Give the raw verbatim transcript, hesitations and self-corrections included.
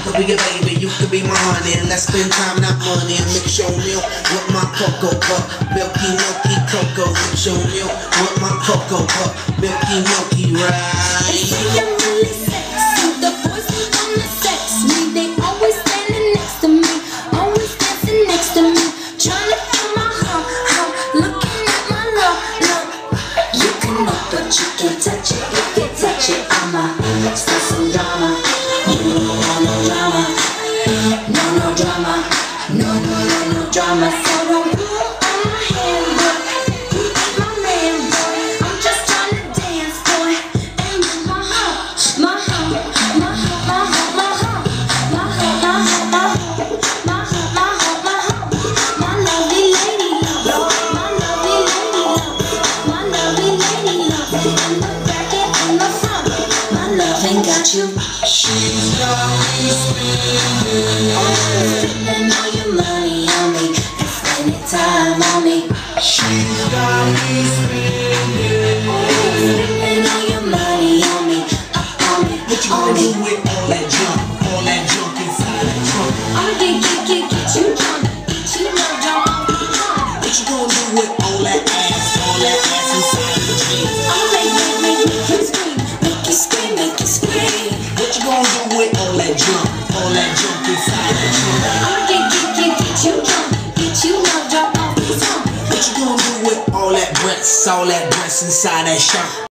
could be your baby, you could be my honey. And let's spend time, not money. And mix your milk with my cocoa pup. Milky, milky cocoa with your milk with my cocoa pup. Milky, milky, right? They say I'm really sexy. The boys who wanna sex me, they always standing next to me, always dancing next to me, trying to feel my heart, heart, looking at my love, love. You can look, but you can't touch it. If you touch it, I'ma start some drama. You don't want no drama, no, no drama, no, no, no, no drama. So don't pull on my hand, boy. You ain't my man, boy. I'm just trying to dance, boy. And with my heart, my heart, my heart, my heart, my heart, my heart, my heart, my heart, my heart, my heart, my lovely lady love, my lovely lady love, my lovely lady love. In the back and in the front, my love ain't got you. She's got me spinning. Spending all your money on me and spending time on me. She's got me spinning. Spending all your money on me, up on me, What you on gonna do me. with all that junk? All that junk inside that trunk? I'ma get, get, get, get you drunk, get you love drunk off the trunk. What you gonna do with all that ass? All that ass inside the jeans? I'ma make, make, make, make you scream, make you scream, make you scream. What you gonna do with all that junk? All that junk inside that trunk? I'ma get, get, get, get you drunk, get you love drunk off the trunk. What you gonna do with all that breasts? All that breasts inside that shirt?